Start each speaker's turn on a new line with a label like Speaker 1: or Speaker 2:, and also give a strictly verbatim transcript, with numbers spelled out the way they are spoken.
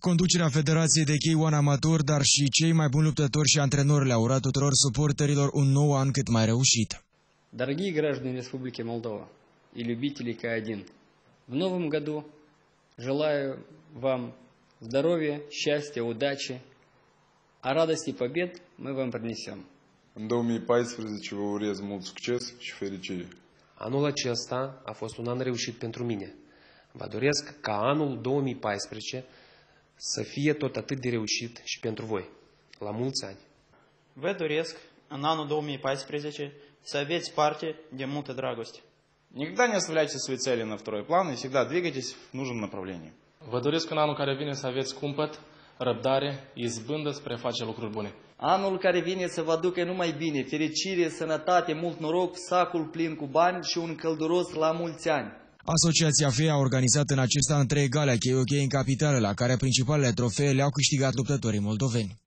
Speaker 1: Conducerea Federației de Chei One Amator, dar și cei mai buni luptători și antrenori le-au urat tuturor suporterilor un nou an cât mai reușit.
Speaker 2: Дорогие граждане Республики Молдова и любители К один, в новом году желаю вам здоровья, счастья, удачи, а радости и побед мы вам принесем.
Speaker 3: În două mii paisprezece vă urez mult succes și fericire.
Speaker 4: Anul acesta a fost un an reușit pentru mine. Vă doresc ca anul două mii paisprezece să fie tot atât de reușit și pentru voi. La mulți ani!
Speaker 5: Vă doresc în anul două mii paisprezece să aveți parte de multă dragoste.
Speaker 6: Никогда не оставляйте свои цели на второй план и всегда двигайтесь в нужном направлении.
Speaker 7: Vă doresc în anul care vine să aveți cumpăt, răbdare, izbândă spre a face lucruri bune.
Speaker 8: Anul care vine să vă aducă numai bine, fericire, sănătate, mult noroc, sacul plin cu bani și un călduros la mulți ani.
Speaker 1: Asociația F E a organizat în acest an trei gale Chei în capitală, la care principalele trofee le-au câștigat luptătorii moldoveni.